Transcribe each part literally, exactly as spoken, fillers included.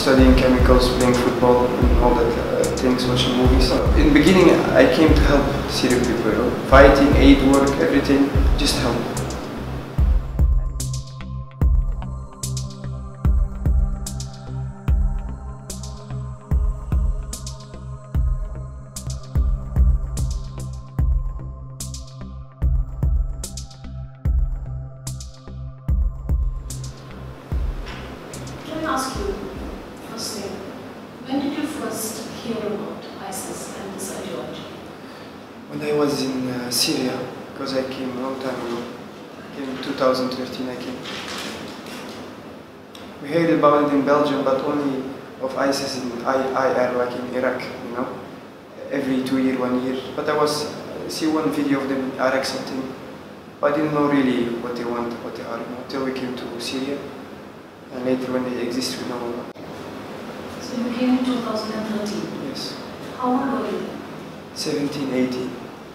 studying chemicals, playing football, and all that uh, things, watching movies. In the beginning, I came to help Syrian people, you know, fighting, aid work, everything, just help. Can I ask you, first thing, when did you first hear about ISIS and this ideology? When I was in uh, Syria, because I came a long time ago, I came in two thousand thirteen, I came. We heard about it in Belgium, but only of ISIS in I R, like in Iraq, you know, every two year, one year. But I was, uh, see one video of them in Iraq something, but I didn't know really what they want, what they are, you know, until we came to Syria. And later when they exist, we know about. So you came in two thousand thirteen? Yes. How old were you? seventeen, eighteen.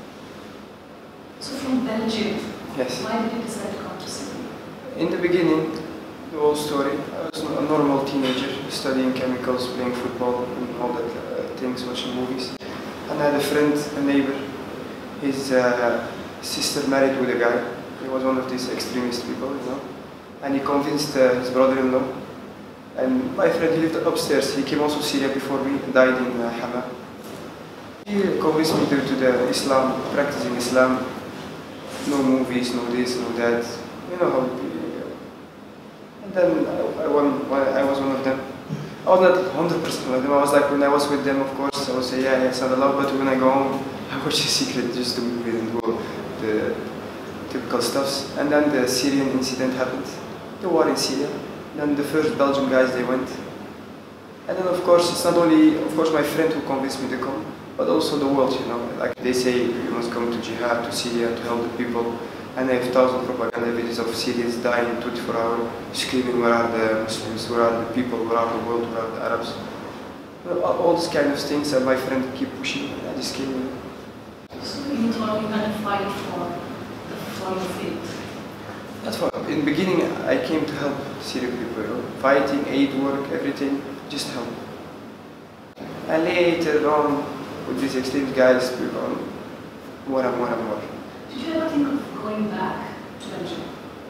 So from Belgium, Yes. why did you decide to come to Syria? In the beginning, the whole story, I was a normal teenager, studying chemicals, playing football, and all that uh, things, watching movies. And I had a friend, a neighbor, his uh, sister married with a guy. He was one of these extremist people, you know. And he convinced uh, his brother-in-law. And my friend, he lived upstairs. He came also to Syria before me, died in uh, Hama. He convinced me to, to the Islam, practicing Islam. No movies, no this, no that. You know how it be. And then I, I, won, I was one of them. I was not one hundred percent one of them. I was like, when I was with them, of course, I would say, yeah, yeah, it's not allowed. But when I go home, I watch a secret just to move it and do the typical stuffs. And then the Syrian incident happened. The war in Syria. Then the first Belgian guys, they went. And then, of course, it's not only, of course, my friend who convinced me to come, but also the world, you know. Like they say, you must come to jihad, to Syria, to help the people. And I have thousand propaganda videos of Syrians dying twenty-four hours, screaming, where are the Muslims, where are the people, where are the world, where are the Arabs. You know, all, all these kind of things, and my friend keep pushing, and I just came. So you thought you had to fight for the for your faith? That's why, in the beginning, I came to help Syrian people, you know, fighting, aid work, everything, just help. And later on, with these extreme guys, we on more and more and more. Did you ever think of going back to Belgium?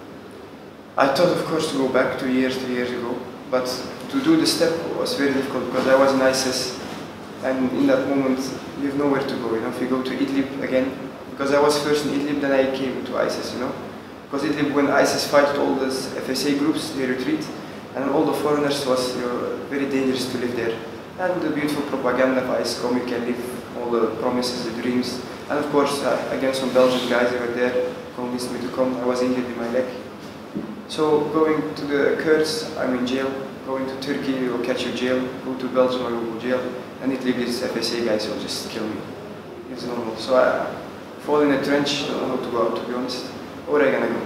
I thought, of course, to go back two years, three years ago, but to do the step was very difficult because I was in ISIS, and in that moment, you have nowhere to go. You know, if you go to Idlib again, because I was first in Idlib, then I came to ISIS. You know, because Idlib, when ISIS fight all these F S A groups, they retreat, and all the foreigners was, you know, very dangerous to live there. And the beautiful propaganda of ISIS, come, you can live all the promises, the dreams. And of course, uh, again, some Belgian guys, they were there, convinced me to come. I was injured in my leg. So going to the Kurds, I'm in jail. Going to Turkey, they will catch you jail. Go to Belgium, I will go jail. And Italy, these F S A guys will just kill me. It's normal. So I fall in a trench, don't know how to go out, to be honest. Where am I gonna go?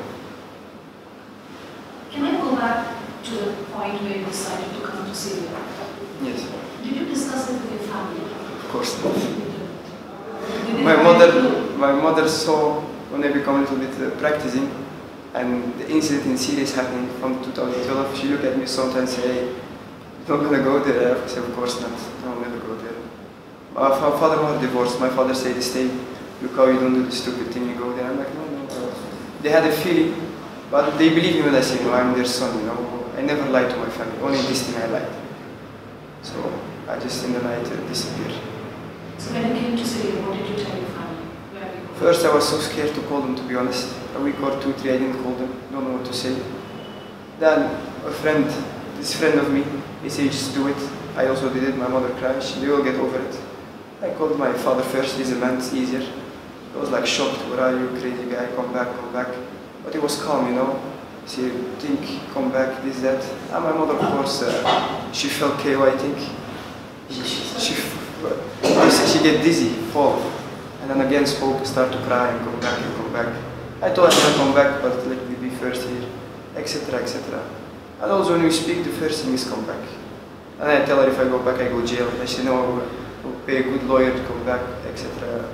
Can I go back to the point where you decided to come to Syria? Yes. Did you discuss it with your family? Of course not. Did they My find mother, you? my mother saw when I become a little bit uh, practicing, and the incident in Syria is happening from two thousand twelve. She looked at me sometimes and say, "You're not gonna go there." I said, "Of course not. I'll never go there." My father was divorced. My father said, "Stay. Look how you don't do the stupid thing. You go there." I'm like, "No, no." no. They had a feeling, but they believe me when I say, "No, I'm their son." You know, I never lied to my family. Only this thing I lied. So I just in the night uh, disappeared. So when you came to Syria, what did you tell your family? Where are you going? First, I was so scared to call them, to be honest. A week or two, three, I didn't call them. Don't know what to say. Then a friend, this friend of me, he said, "Just do it." I also did it. My mother cried. They will get over it. I called my father first. He's a man. It's easier. I was like shocked. "Where are you, crazy guy? Come back, come back." But he was calm, you know. He said, "Think, come back, this, that." And my mother, of course, uh, she felt K O, I think. She, she, she get dizzy, fall. And then again spoke, start to cry and come back and come back. I told her to come back, but let me be first here, et cetera, et cetera. And also when we speak, the first thing is come back. And I tell her if I go back, I go jail. And she know I will pay a good lawyer to come back, et cetera.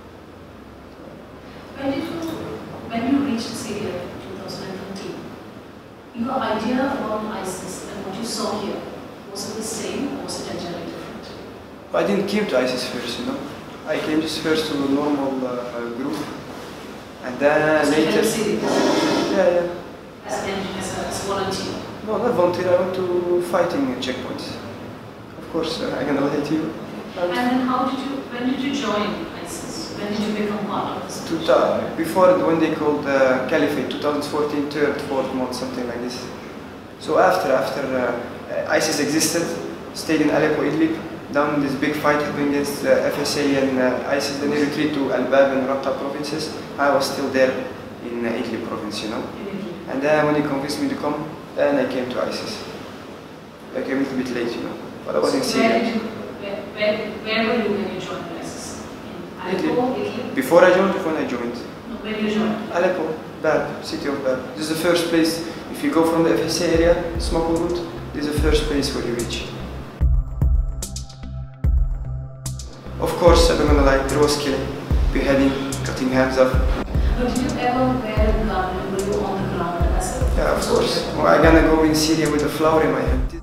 When did you, when you reached Syria in twenty thirteen, your idea about ISIS and what you saw here, Was it the same or was it entirely different? I didn't came to ISIS first, you know. I came just first to a normal uh, group, and then So later. Yeah, yeah. As, an, as, a, as a volunteer? No, not volunteer. I went to fighting checkpoints. Of course, uh, I'm gonna lie to you. And then how did you, when did you join ISIS? When did you become part of this? Two ta- before when they called uh, Caliphate, twenty fourteen, third, fourth month, something like this. So after after uh, ISIS existed, stayed in Aleppo, Idlib, done this big fight happening against uh, F S A and uh, ISIS, then they retreat to Al-Bab and Raqqa provinces. I was still there in uh, Idlib province, you know. And then when he convinced me to come, then I came to ISIS. I came a little bit late, you know, but I was in So where, Syria. did you, where, where, where were you when you joined ISIS? In Aleppo, Idlib? Before I joined, before I joined. No, when you joined? Aleppo, Bab, city of Bab. This is the first place, if you go from the F S A area, smuggle route, this is the first place where you reach. Of course, I'm not gonna lie, there was killing, beheading, cutting hands off. But did you ever wear a gun and were you on the ground as a Yeah, of course. Well, I'm gonna go in Syria with a flower in my hand.